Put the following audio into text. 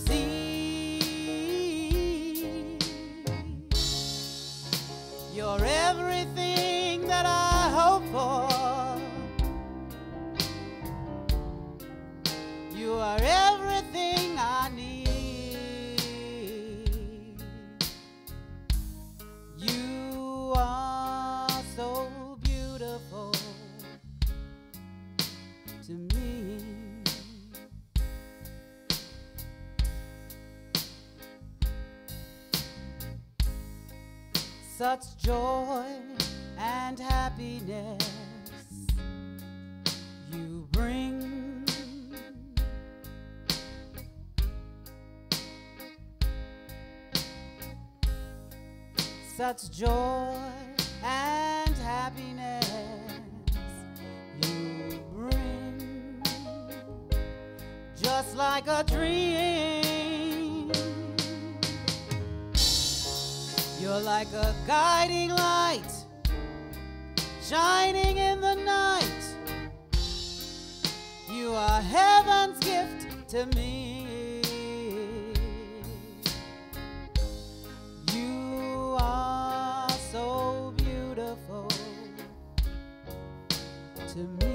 see. You're everything that I hope for. You are everything I need. You are so beautiful to me. Such joy and happiness you bring. Such joy and happiness you bring, just like a dream. You're like a guiding light, shining in the night. You are heaven's gift to me. You are so beautiful to me.